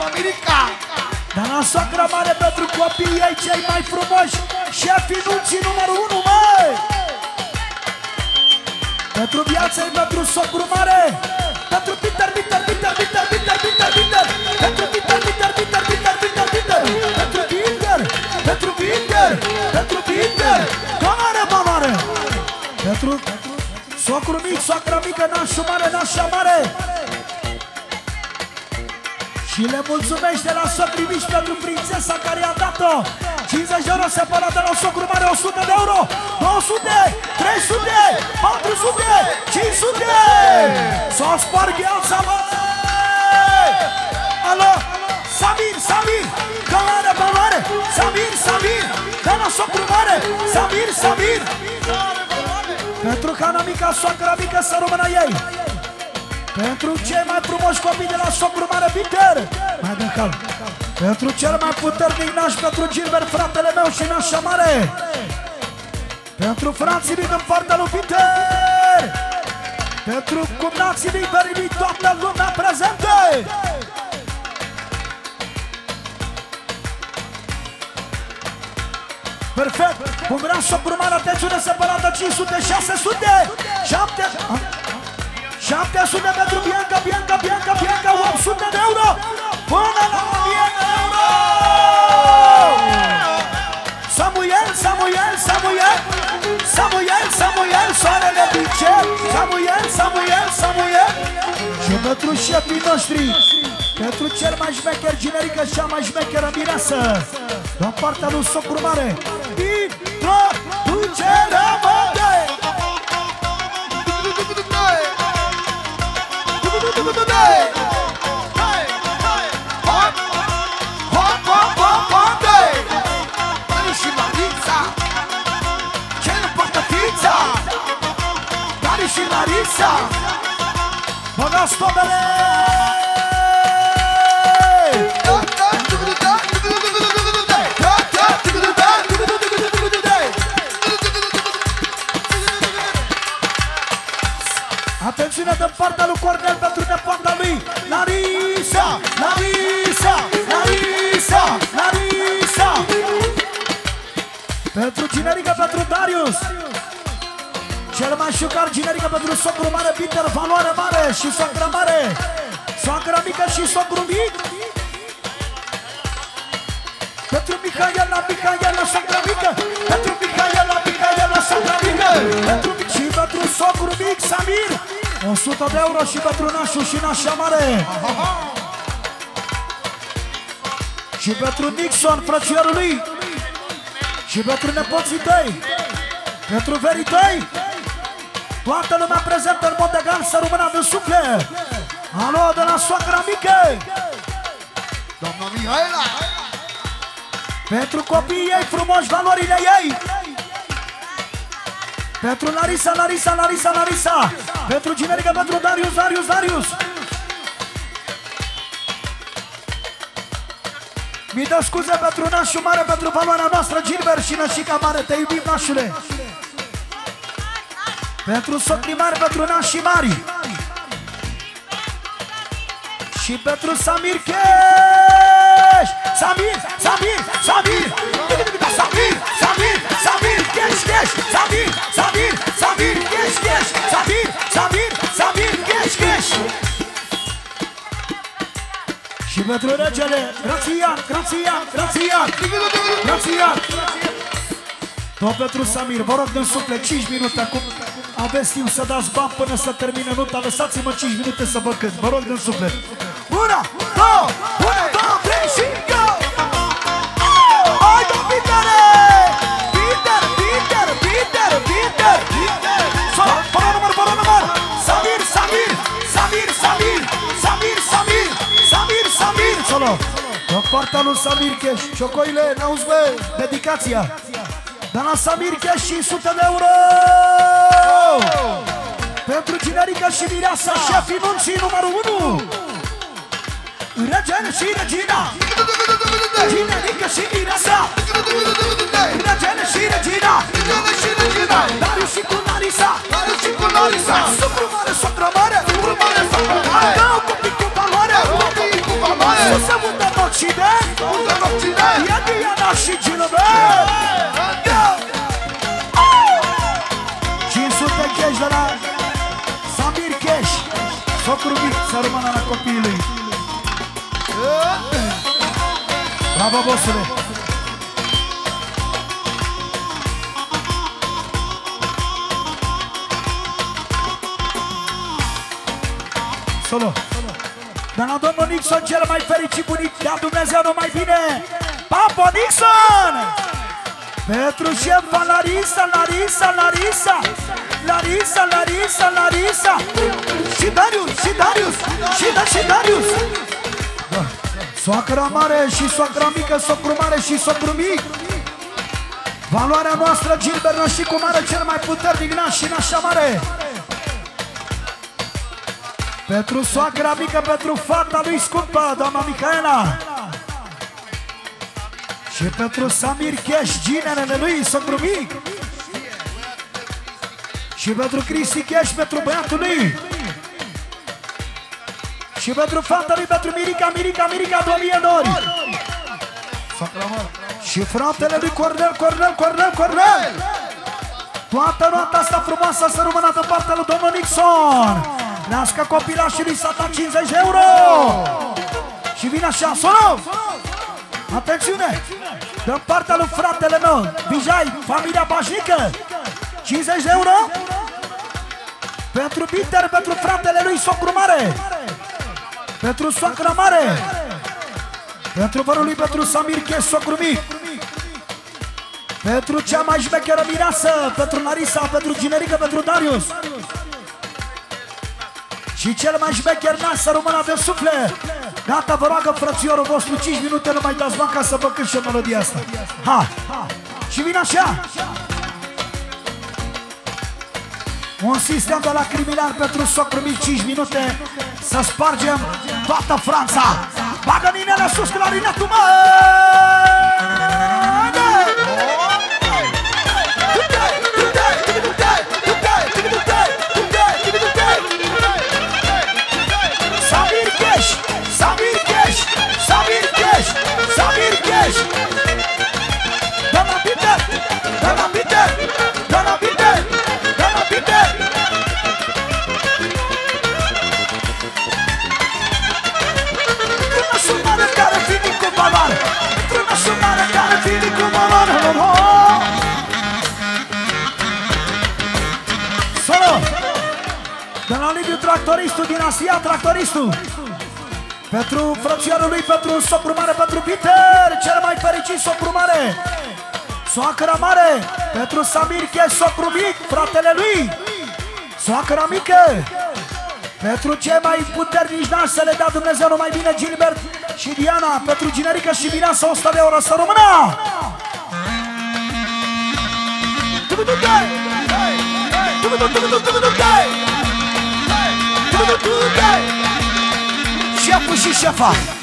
Mirica! Dar la soacră mare pentru copiii ei cei mai frumoși, șefii nunții numărul 1, măi! Pentru viața-i, pentru socru mare, pentru Peter, pentru Peter, pentru valoare, pentru socru mic, soacră mică, nașul mare, nașa mare. Și le mulțumește la socrii mici pentru prințesa care i-a dat-o 50 de euro separat de la socru mare, 100 de euro, 200, 300, 400, 500. S-o sparg viața, măi! Alo, Samir, Samir, călare, valoare, Samir, Samir, de la socru mare, Samir, Samir. Pentru cana mica, soacra mică, să rămână ei. Pentru cei mai frumoși copii de la socru mare, Peter. Mai de calm. Pentru cel mai puternic naș, pentru Gilbert, fratele meu și nașa mare. Pentru frații mei din partea lui Peter. Pentru cumnații mei, verii, toată lumea prezentă. Perfect. Cum vrea socru mare, atențiune separată, 500, 600, 700 pentru Bianca, Bianca, Bianca, Bianca, 800 de euro, până la 1000 de euro! Samuel, Samuel, Samuel, Samuel, Samuel, soarele din cer, Samuel, Samuel, Samuel. Și pentru șefii noștri, pentru cel mai șmecher generică, cea mai șmecheră mireasă, la partea lui socru mare, introducerea mădă! Și Larisa, băgați tobele! Atențiune din partea lui Cornel pentru nepoata lui Larisa, Larisa, Larisa, Larisa. Pentru generică, pentru Darius. Cel mai șucar generică pentru socru mare, Peter, valoare mare și soacră mare, soacră mică și socru mic. Pentru Mihaela, Mihaela, soacră mică, pentru Mihaela, Mihaela, soacră mică, și pentru socru mic, Samir, 100 de euro și pentru nașul și nașa mare. Și pentru Nixon, frățiorul lui, și pentru nepoții tăi, pentru verii tăi. Toată lumea prezentă în mod egal, să rămână de suflet. Alo, de la soacra mică, doamna Mihaela. Pentru copiii ei frumoși, valorile ei. Pentru Larisa, Larisa, Larisa, Larisa. Pentru generică, pentru Darius, Darius, Darius. Mi dă scuze pentru nașul mare, pentru valoarea noastră, Gilbert și nășica mare, te iubim, nașule. Pentru socrii mari, pentru nașii mari. Și pentru Samir Cash. Samir, Samir, Samir, Samir, Samir, Samir, Cash, Cash, Samir, Samir, Samir, Cash, Cash, Samir, Samir, Samir, Cash, Cash. Și pentru regele, Grațian, Grațian, Grațian, Grațian. Tot pentru Samir, vă rog din suflet, 5 minute acum. Aveți timp să dați bani până să termine nota. Lăsați-mă 5 minute să vă cânt, vă rog din suflet. 1, 2, 1, 2, 3 și go! Hai, domn Petere! Peter, Peter, Peter, Peter, Peter! Fără număr, fără număr! Samir, Samir, Samir, Samir, Samir, Samir, Samir, Samir! Solo! Pe partea lui Samir Cash, ciocoile, n-auzi bă, dedicația! De la Samir Cash 500 de euro! Pentru generică și mireasa, șefii nunții numărul 1! Regele și regina! Generică și mireasa! Regele și regina! Darius și cu Larisa! Socru mare, socră mare! Dau copii cu valoare! valoare. Să se mută în Occident. Mută în Occident. Ia Diana și Gilbert. 500 cash de la Samir Cash. Socru mic să rămână la copiii lui. Bravo, bossule. Solo. Dar la domnul Nixon, cel mai fericit bunic, dea Dumnezeu numai bine. Papa Nixon! Pentru șefa Larisa, Larisa, Larisa, Larisa, Larisa, Larisa. Și Darius, și Darius, și Darius. Da. Soacra mare și soacra mică, socru mare și socru mic. Valoarea noastră, Gilbert, nu știi cum are cel mai puternic naș și nașa mare. Pentru soacra mică, pentru fata lui scumpă, doamna Mihaela. Și pentru Samir Cash, ginele lui, socru mic. Și pentru Cristi Cash, pentru băiatul lui. Și pentru fata lui, pentru Mirica, Mirica, Mirica, 2000 de ori. Și fratele lui Cornel, Cornel, Cornel, Cornel. Toată noaptea asta frumoasă să rămână de partea lui domnul Nixon. Nască copilașii lui Satan 50 de euro. Și vine așa, sonă. Atențiune. Dă partea lui fratele meu, Vijay, familia Bașnică, 50 de euro. Pentru Peter, pentru fratele lui socru mare. Pentru soacra mare. Pentru vărul lui, pentru Samir Cash, socru mic. Pentru cea mai șmecheră mireasă, pentru Larisa, pentru Ginerică, pentru Darius. Și cel mai șmecher nas să rămână de suflet. Gata, vă roagă frățiorul vostru, 5 minute nu mai dați bani ca să vă cânt și melodia asta. Ha! Și vine așa. Un sistem de la criminal pentru socru mic, 5 minute. Să spargem toată Franța. Bagă ninele sus cu clarinetul, mă! Samir Cash! Samir Cash! Samir Cash! Samir Cash! Doamna Peter! Doamna Peter! Doamna Peter! Doamna Peter! Într-una sumare care vine cu valoare! Într-una sumare care vine cu valoare! Solo! De la Liviu Tractoristul din Asia, Tractoristul. Pentru frățiorul lui, pentru socru mare, pentru Peter, cel mai fericit socru mare. Soacra mare, pentru Samir Cash, socru mic, fratele lui. Soacra mică, pentru cei mai puternici nași să le dea Dumnezeu numai bine, Gilbert și Diana. Pentru Ginerică și Vineasa, 100 de euro, să rămână! Șeful și șefa.